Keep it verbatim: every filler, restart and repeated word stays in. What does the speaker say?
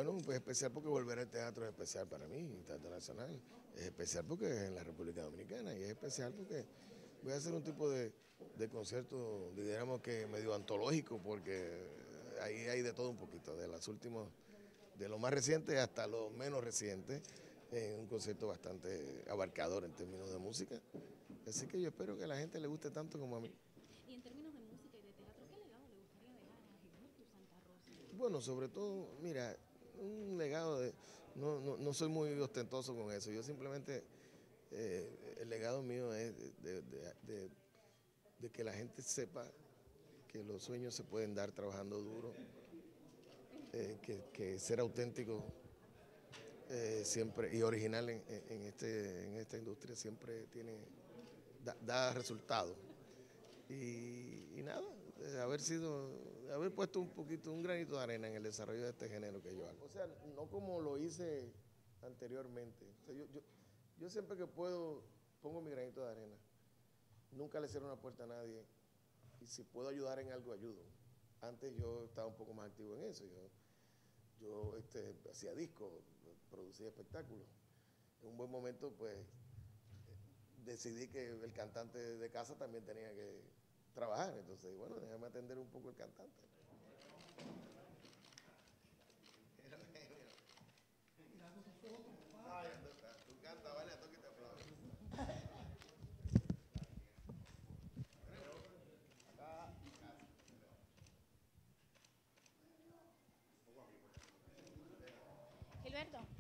Bueno, pues especial porque volver al teatro es especial para mí, Teatro Nacional. Es especial porque es en la República Dominicana y es especial porque voy a hacer un tipo de, de concierto, diríamos que medio antológico, porque ahí hay de todo un poquito, de los últimos, de lo más reciente hasta lo menos reciente, en un concierto bastante abarcador en términos de música. Así que yo espero que a la gente le guste tanto como a mí. Y en términos de música y de teatro, ¿qué legado le gustaría dejar a Gilberto Santa Rosa? Bueno, sobre todo, mira, un legado de... No, no, no soy muy ostentoso con eso, yo simplemente, eh, el legado mío es de, de, de, de que la gente sepa que los sueños se pueden dar trabajando duro, eh, que, que ser auténtico eh, siempre y original en, en, este, en esta industria siempre tiene, da, da resultados. Y, y nada, de haber sido, de haber puesto un poquito, un granito de arena en el desarrollo de este género que yo hago. O sea, no como lo hice anteriormente. O sea, yo, yo, yo siempre que puedo pongo mi granito de arena. Nunca le cierro una puerta a nadie. Y si puedo ayudar en algo, ayudo. Antes yo estaba un poco más activo en eso. Yo, yo este, hacía discos, producía espectáculos. En un buen momento, pues, decidí que el cantante de casa también tenía que trabajar. Entonces, bueno, déjame atender un poco el cantante. Tú cantas, vale, a toque te aplaudo. Gilberto.